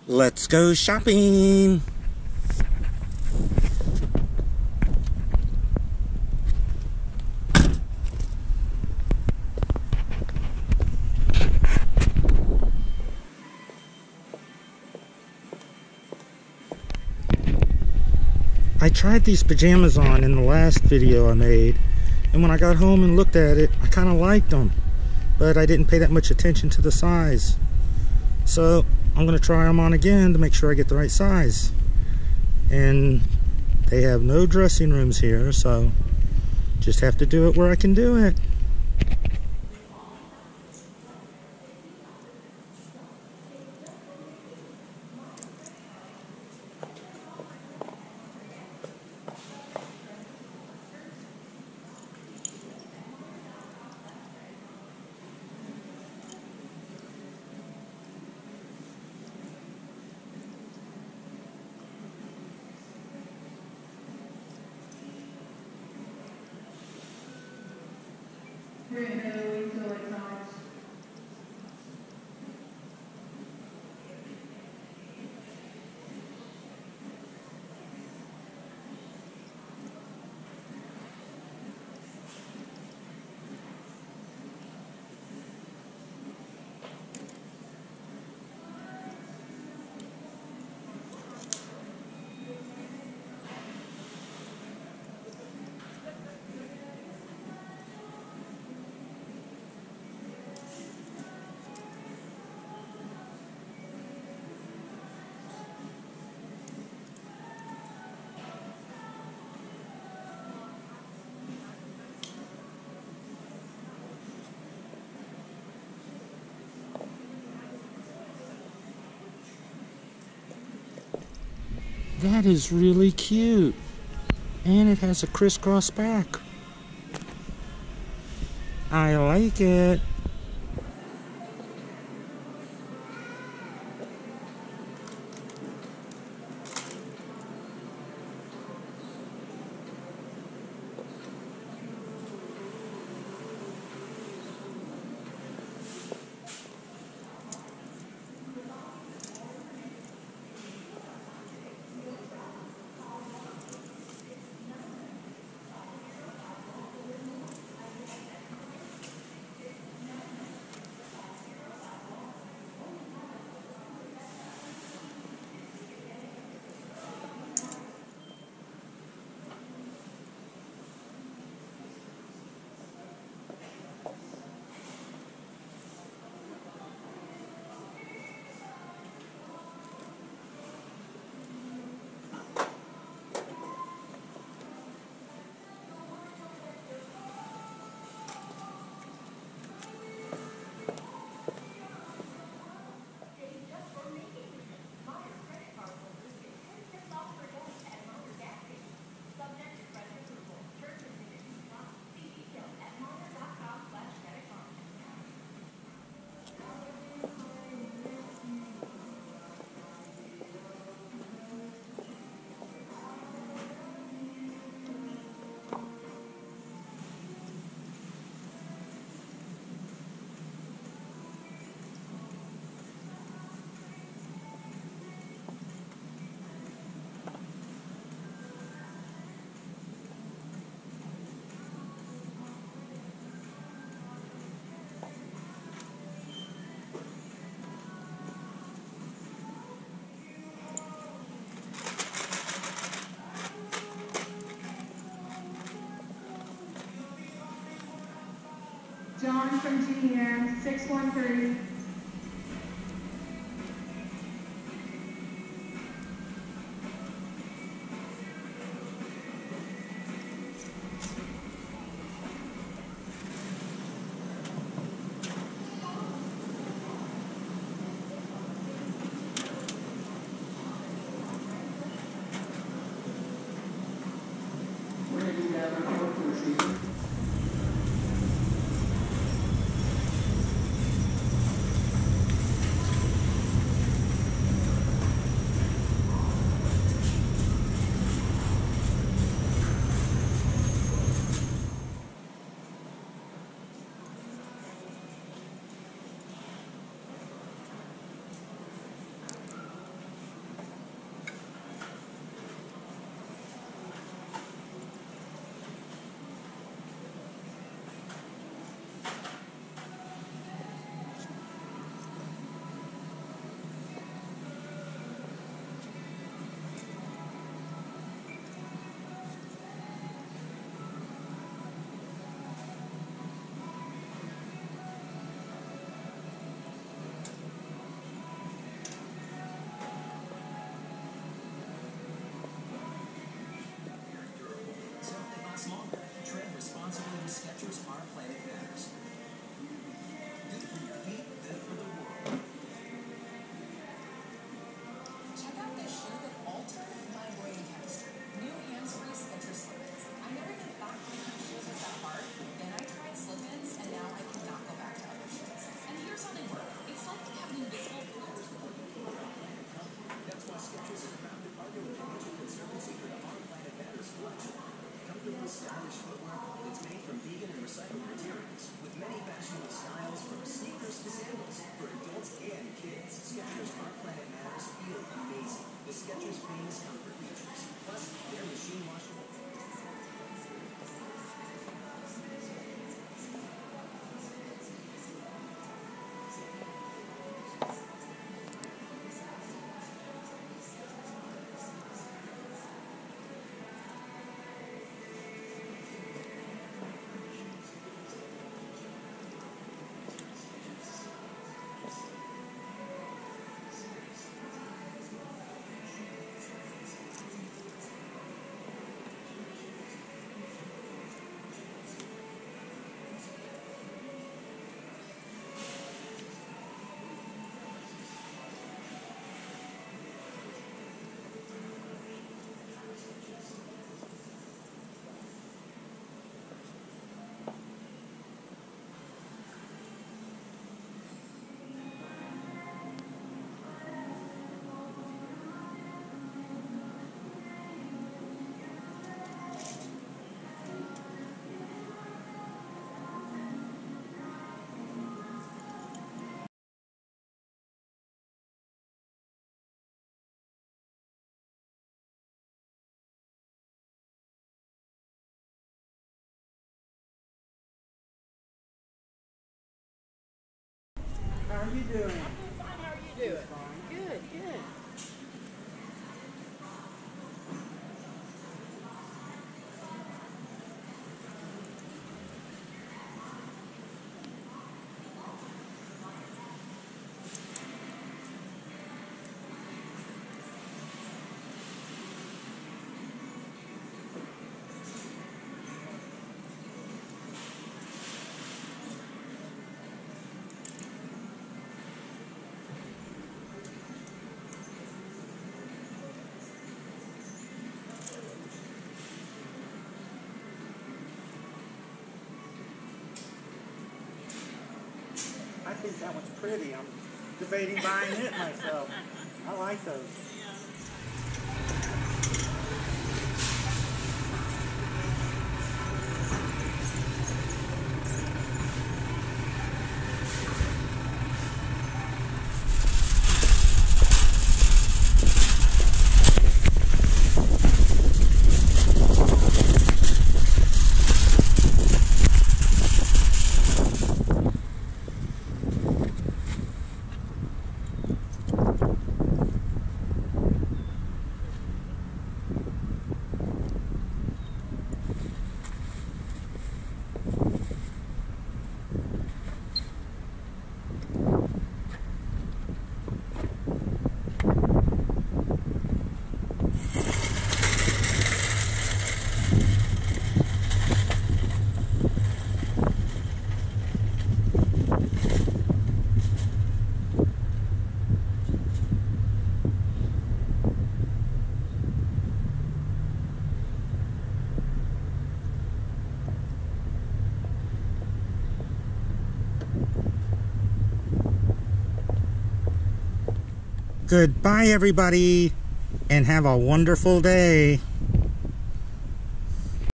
Let's go shopping. I tried these pajamas on in the last video I made, and when I got home and looked at it, I kind of liked them, but I didn't pay that much attention to the size. So I'm going to try them on again to make sure I get the right size. And they have no dressing rooms here, so just have to do it where I can do it. That is really cute, and it has a crisscross back. I like it. John from GM 6130. are you doing? I'm fine. How are you doing? Good, good. I think that one's pretty. I'm debating buying it myself. I like those. Goodbye, everybody, and have a wonderful day.